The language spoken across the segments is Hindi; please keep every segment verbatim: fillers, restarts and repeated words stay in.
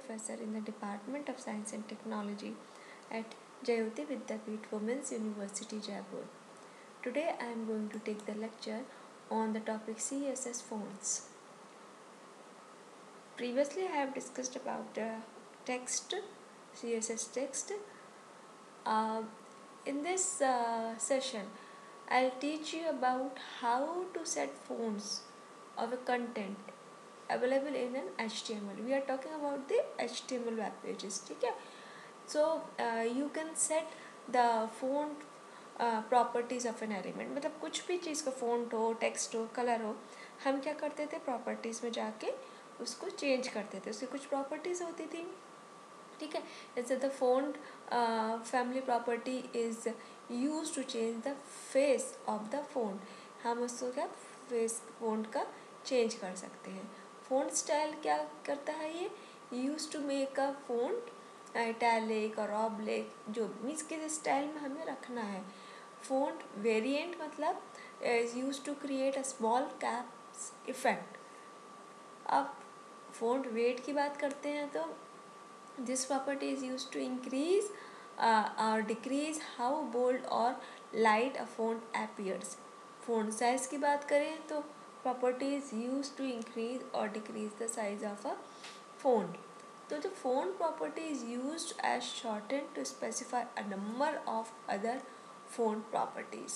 professor in the Department of Science and Technology at Jayoti Vidyapeeth Women's University, Jaipur. Today I am going to take the lecture on the topic C S S fonts. Previously I have discussed about the text, C S S text. Uh, in this uh, session, I'll teach you about how to set fonts of a content available in an H T M L. We are talking about the H T M L web pages, ठीक है? So uh, you can set the font uh, properties of an element. मतलब कुछ भी चीज़ का font हो, text हो, color हो, हम क्या करते थे properties में जाके उसको change करते थे. उसकी कुछ properties होती थी, ठीक है? जैसे the font uh, family property is used to change the face of the font. हम उसको क्या face font का change कर सकते हैं. Font style क्या करता है ये? Used to make a font italic और oblique, जो मीन्स किस स्टाइल में हमें रखना है. Font variant मतलब is used to create a small caps effect. अब font weight की बात करते हैं तो this property is used to increase uh, or decrease how bold or light a font appears. Font size की बात करें तो property is used to increase or decrease the size of a font. तो जो font property is used as shortened to specify a number of other font properties.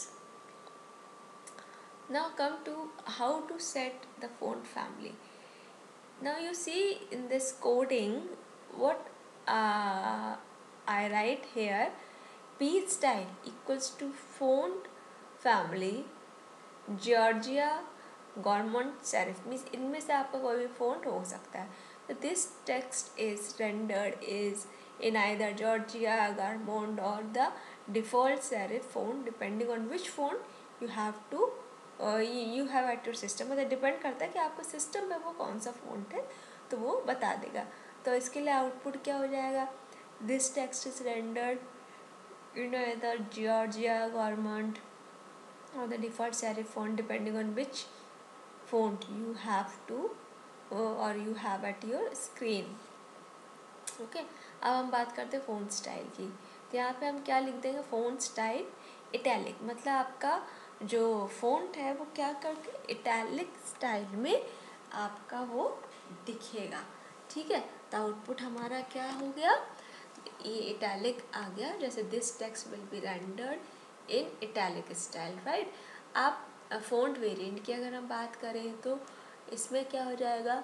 Now come to how to set the font family. Now you see in this coding what uh, I write here, P style equals to font family Georgia Gaumont serif, means इनमें से आपका कोई भी font हो सकता है. So this text is rendered is in either Georgia, Gaumont or the default serif font depending on which font you have to uh, you have at your system. मतलब डिपेंड करता है कि आपको सिस्टम पे वो कौन सा font है तो वो बता देगा. तो इसके लिए आउटपुट क्या हो जाएगा? This text is rendered in either Georgia, Gaumont or the default serif font depending on which font you have to uh, or you have at your screen. Okay okay? अब हम बात करते हैं फ़ॉन्ट स्टाइल की. तो यहाँ पे हम क्या लिख देंगे? फ़ॉन्ट स्टाइल इटैलिक, मतलब आपका जो फ़ॉन्ट है वो क्या करके इटैलिक स्टाइल में आपका वो दिखेगा, ठीक है? तो आउटपुट हमारा क्या हो गया? ये इटैलिक आ गया. जैसे this text will be rendered in italic style, right? आप फ़ॉन्ट वेरिएंट की अगर हम बात करें तो इसमें क्या हो जाएगा?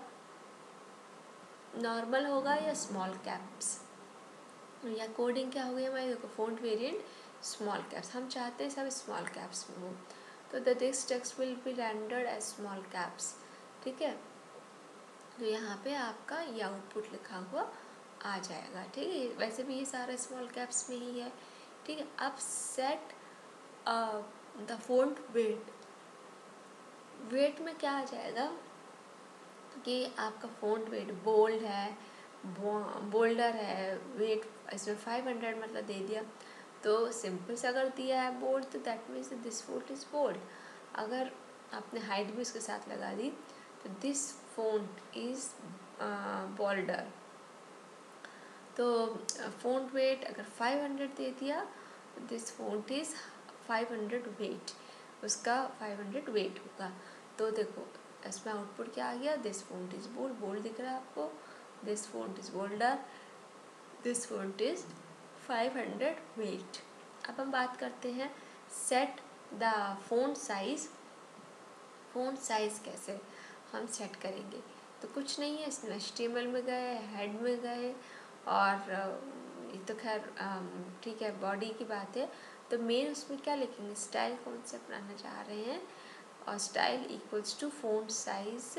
नॉर्मल होगा या स्मॉल कैप्स, या कोडिंग क्या हो गई हमारी? देखो फ़ॉन्ट वेरिएंट स्मॉल कैप्स, हम चाहते हैं सब स्मॉल कैप्स में हो, तो the this text will be rendered as small caps, ठीक है? तो यहाँ पे आपका ये आउटपुट लिखा हुआ आ जाएगा, ठीक है? वैसे भी ये सारा स्मॉल कैप्स में ही है, ठीक है? अब set the font weight. Weight में क्या आ जाएगा कि आपका फ़ॉन्ट वेट बोल्ड है, बोल्डर है, वेट इसमें फाइव हंड्रेड मतलब दे दिया. तो सिंपल से अगर दिया है बोल्ड तो that means this font is bold. अगर आपने हाइट भी उसके साथ लगा दी तो दिस फ़ॉन्ट इज़ बोल्डर. तो फ़ॉन्ट वेट अगर फाइव हंड्रेड दे दिया तो this font is five hundred weight, उसका फाइव हंड्रेड वेट होगा. तो देखो इसमें आउटपुट क्या आ गया? This font is bold, bold दिख रहा है आपको. This font is bolder, this font is five hundred weight. अब हम बात करते हैं set the font size. Font size कैसे हम सेट करेंगे? तो कुछ नहीं है, इसमें एच टी एम एल में गए, हेड में गए, और ये तो खैर ठीक है बॉडी की बात है. तो मेन उसमें क्या लिखेंगे? स्टाइल कौन से अपनाना चाह रहे हैं, और style equals to font size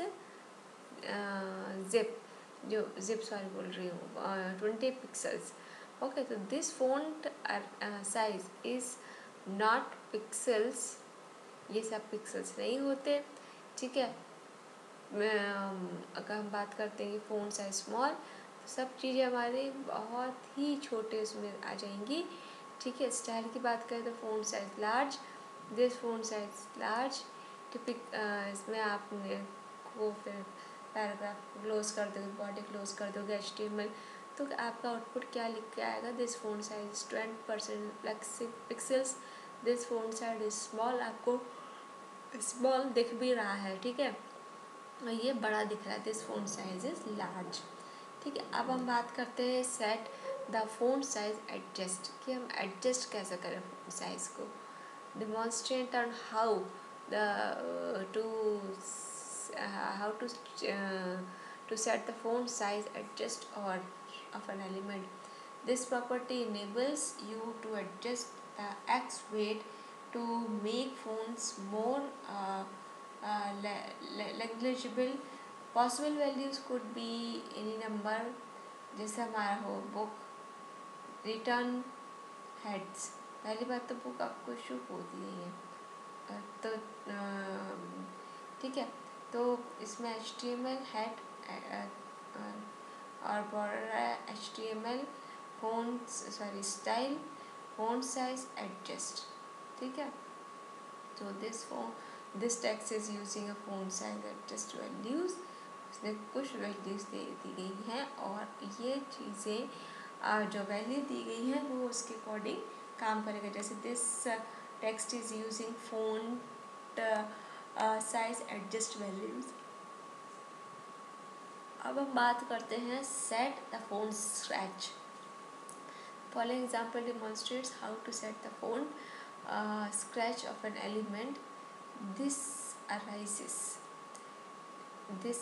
zip, जो जिप सॉरी बोल रही हूँ, ट्वेंटी पिक्सल्स. ओके, तो this font size is not pixels, ये सब पिक्सल्स नहीं होते, ठीक है? अगर हम बात करते हैं फ़ॉन्ट साइज स्मॉल, तो सब चीज़ें हमारे बहुत ही छोटे उसमें आ जाएंगी, ठीक है? स्टाइल की बात करें तो font size large, this font size large, टिपिक इसमें आपने को फिर पैराग्राफ क्लोज कर दोगे, बॉडी क्लोज कर दोगे एच टी एम एल, तो आपका आउटपुट क्या लिख के आएगा, this font size twenty percent pixels, this font size is small, आपको स्मॉल दिख भी रहा है, ठीक है, और ये बड़ा दिख रहा है, this font size is large, ठीक है। अब हम बात करते हैं set the font size adjust, कि हम एडजस्ट कैसे करें फोन साइज को, demonstrate on how the uh, to uh, how to uh, to set the font size adjust or of an element. This property enables you to adjust the x weight to make fonts more uh, uh, le- legible. Possible values could be any number, जैसे हमारा हो book, return, heads। पहली बात तो बुक आपको इशू होती है, तो ठीक है, तो इसमें H T M L head और बॉर्डर है H T M L font sorry style font size adjust, ठीक है। तो this font this text is using a font size adjust values, उसने कुछ वैल्यूज दे दी गई हैं और ये चीज़ें जो वैल्यू दी गई हैं वो उसके अकॉर्डिंग काम करेगा। जैसे this text is using font size adjust values. अब हम बात करते हैं set the font stretch. Following example demonstrates how to set the font stretch of an element, this arises this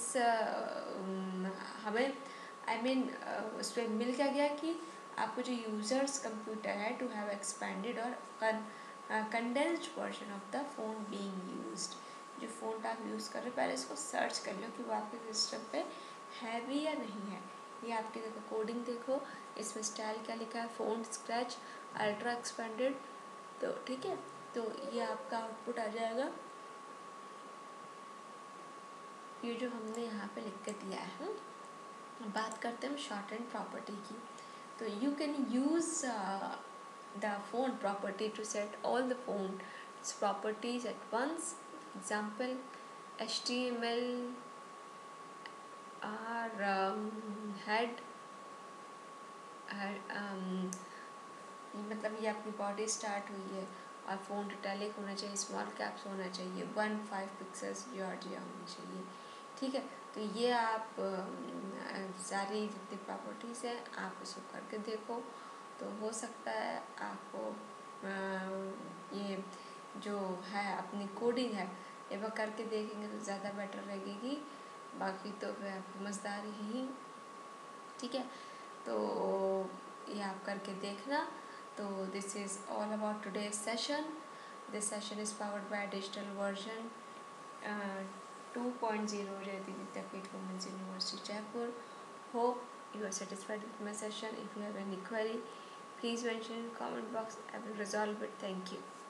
हमें I I mean mean, uh, उस पर मिल क्या गया कि आपको जो यूज़र्स कंप्यूटर है टू हैव एक्सपेंडेड और condensed version of the font being used, जो फ़ोन आप यूज़ कर रहे हो पहले इसको सर्च कर लो कि वो आपके सिस्टम पे है भी या नहीं है। ये आपकी देखो कोडिंग देखो, इसमें स्टाइल क्या लिखा है, फोन स्क्रैच अल्ट्रा एक्सपेंडेड, तो ठीक है, तो ये आपका आउटपुट आ जाएगा, ये जो हमने यहाँ पे लिख के दिया है। बात करते हैं शॉर्ट एंड प्रॉपर्टी की, तो you can use the font property to set all the font properties at once. Example H T M L R head, मतलब ये अपनी बॉडी स्टार्ट हुई है और फोन इटैलिक होना चाहिए, स्मॉल कैप्स होना चाहिए, वन फाइव पिक्सल्स जॉर्जिया होनी चाहिए, ठीक है। तो ये आप सारी जितनी प्रॉपर्टीज़ हैं आप इसको करके देखो, तो हो सकता है आपको ये जो है अपनी कोडिंग है ये वह करके देखेंगे तो ज़्यादा बेटर लगेगी, बाकी तो फिर आप समझदार ही, ठीक है। तो ये आप करके देखना। तो this is all about today's session. This session is powered by digital version two point zero Jayati Vidyapeeth Women's University Jaipur. Hope you are satisfied with my session. If you have any query, please mention in the comment box. I will resolve it. Thank you.